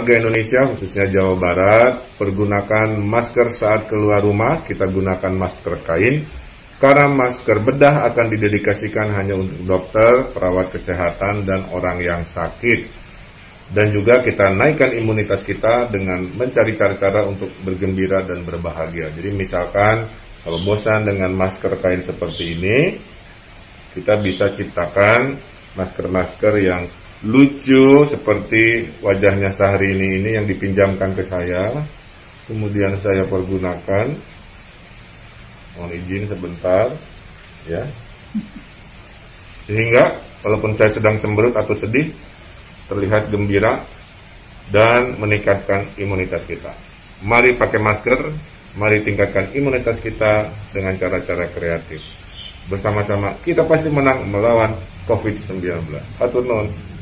warga Indonesia, khususnya Jawa Barat, pergunakan masker saat keluar rumah. Kita gunakan masker kain, karena masker bedah akan didedikasikan hanya untuk dokter, perawat kesehatan, dan orang yang sakit. Dan juga kita naikkan imunitas kita dengan mencari cara-cara untuk bergembira dan berbahagia. Jadi misalkan kalau bosan dengan masker kain seperti ini, kita bisa ciptakan masker-masker yang lucu seperti wajahnya Syahrini ini yang dipinjamkan ke saya. Kemudian saya pergunakan. Mohon izin sebentar, ya. Sehingga walaupun saya sedang cemberut atau sedih, terlihat gembira dan meningkatkan imunitas kita. Mari pakai masker, mari tingkatkan imunitas kita dengan cara-cara kreatif. Bersama-sama kita pasti menang melawan COVID-19. Hatur nuhun.